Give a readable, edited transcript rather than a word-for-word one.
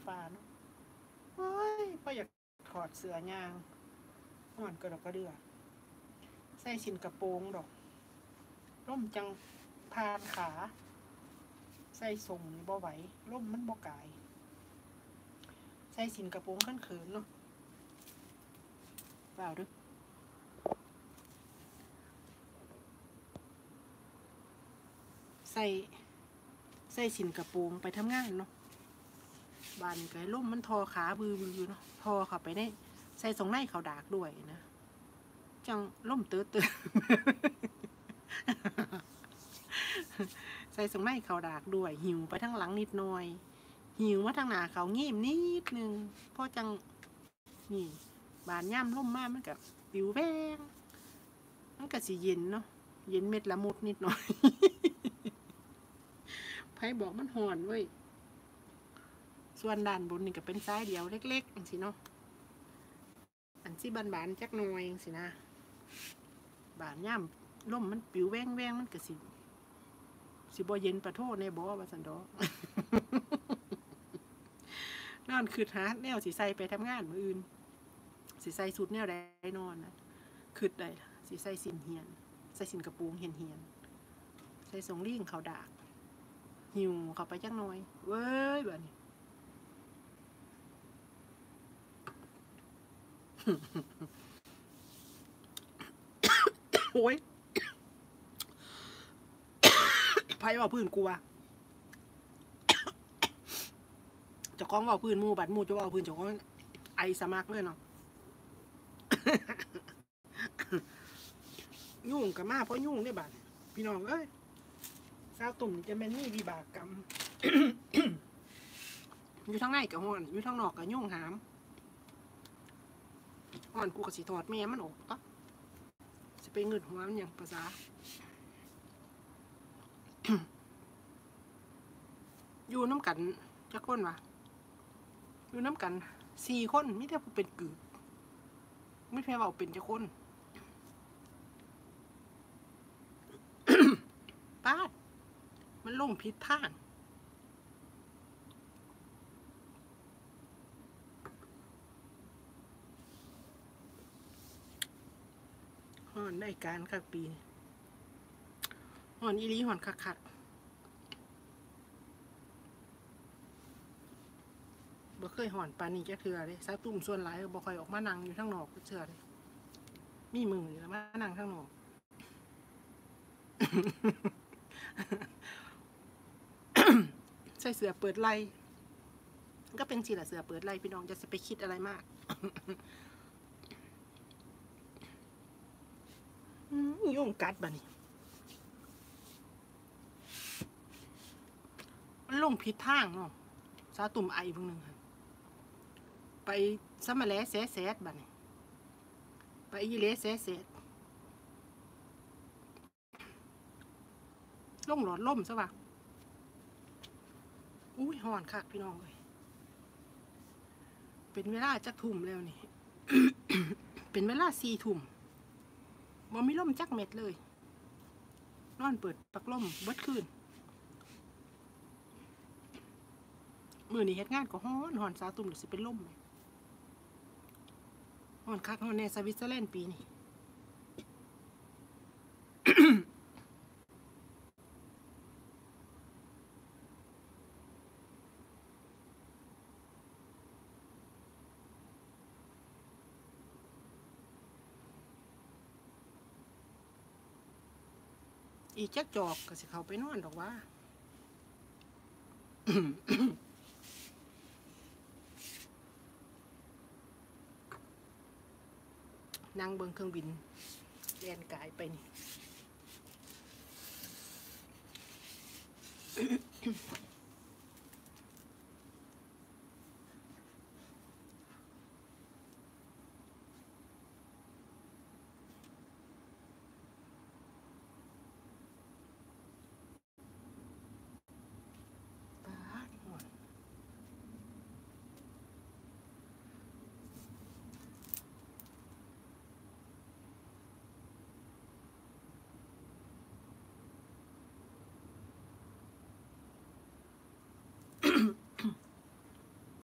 ฟ้าเนาะโอ้ยพ่ออยากถอดเสื้อยางห่อนกระดกกระเดือใส่สินกระโปรงดอกร่มจังพานขาใส่ส่งบ่ไหวร่มมันบ่กายใส่สินกระโปรงขั้นเขินเนาะเปล่าด้วยใส่สินกระโปรงไปทำงานเนาะบานไก่ร่มมันทอขาบือเนาะทอเข้าไปได้ใส่ส่งในเขาดากด้วยนะจังร่มเตื้อใส่ส่งในเขาดากด้วยหิวไปทั้งหลังนิดหน่อยหิวมาทางหน้าเขางี่มนิดนึงเพราะจังนี่บานย่ำร่มมากมันกับปิวแวงมันกับสีเย็นเนาะเย็นเม็ดละมุดนิดหน่อยไพ่บอกมันห่อนเว้ยส่วนด้านบนนี่ก็เป็นซ้ายเดียวเล็กๆสิเนาะอันที่บานๆจักหน่อยสินะบานย่ำร่มมันปิวแวงมันกับสิบ่เย็นประโทษในบ่ว่าสันดอกนอนคือหาแนวสีใส่ไปทำงานมื้ออื่นสีใส่สุดแนวใดนอนนะคือได้สีใส่สินเฮียนใส่สินกระปูงเฮียนใส่สงลิ่งเขาดากหิวเข้าไปจักหน่อยเว้ยแบบนี้โอ้ยไพ่ว่าพื้นกลัวจะคล้องว่าพื้นมูบัดมูจะว่าพื้นจะคล้องไอสมักเลยเนาะยุ่งกับมาเพราะยุ่งได้บัดพี่น้องเอ้ยสาวตุ่มจะเป็นนี่วิบากกรรม อยู่ทั้งในกับห่อนอยู่ทั้งนอกกับยุ่งหามห่อนกูกับสีถอดแม่มันออกต๊ะจะไปเงินหัวมันอย่างภาษา อยู่น้ำกันจักคนวะอยู่น้ำกัน4 คนมิแต่ผู้เป็นกึ่งไม่แพ้ว่าเป็นจักคน ป้าดมันลงผิดทางห่อนได้การคักปีห่อนอีลีห่อนคักบ่เคยห่อนปานนี้จะเถื่อเลยสาวตุ่มส่วนหลายบ่ค่อยออกมานั่งอยู่ข้างนอกก็เถื่อเลยมีมือแล้วมานั่งข้างนอก ใส่เสื้อเปิดไหล่ก็เป็นสิล่ะเสื้อเปิดไหล่พี่น้องจะไปคิดอะไรมาก ยุ่งกัดบ่นี่มันลงผิดทางเนาะสาวตุ่มไอเพิ่งนึงไปสมาแลแสดบ่นี่ไปอีเลแสดลงหลอดล่มซะว่ะอุ้ยห่อนคักพี่น้องเลยเป็นเวลาจักทุ่มแล้วนี่ เป็นเวลา4 ทุ่มบ่มีลมจักเม็ดเลยนอนเปิดปักลมเบิดคืนมื้อนี้เฮ็ดงานก็ฮ้อนสาวตุ่มเดี๋ยวสิเป็นลมเลยฮ้อนคักฮ้อนแน่สวิตเซอร์แลนด์ปีนี้ อีจักจอกก็สิเขาไปนอนดอกว่า นั่งเบิ่งเครื่องบินแล่นกายไปนี่